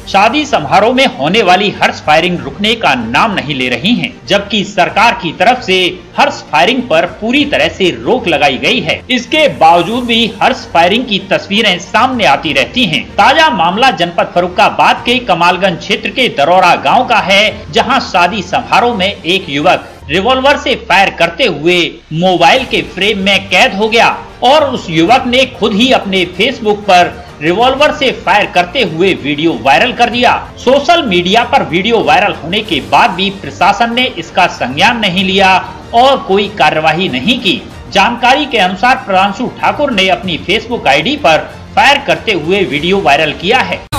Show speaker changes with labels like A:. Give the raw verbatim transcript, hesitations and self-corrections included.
A: शादी समारोह में होने वाली हर्ष फायरिंग रुकने का नाम नहीं ले रही हैं, जबकि सरकार की तरफ से हर्ष फायरिंग पर पूरी तरह से रोक लगाई गई है। इसके बावजूद भी हर्ष फायरिंग की तस्वीरें सामने आती रहती हैं। ताजा मामला जनपद फर्रुखाबाद के कमालगंज क्षेत्र के दरोरा गांव का है, जहां शादी समारोह में एक युवक रिवॉल्वर से फायर करते हुए मोबाइल के फ्रेम में कैद हो गया और उस युवक ने खुद ही अपने फेसबुक पर रिवॉल्वर से फायर करते हुए वीडियो वायरल कर दिया। सोशल मीडिया पर वीडियो वायरल होने के बाद भी प्रशासन ने इसका संज्ञान नहीं लिया और कोई कार्यवाही नहीं की। जानकारी के अनुसार प्रांशु ठाकुर ने अपनी फेसबुक आईडी पर फायर करते हुए वीडियो वायरल किया है।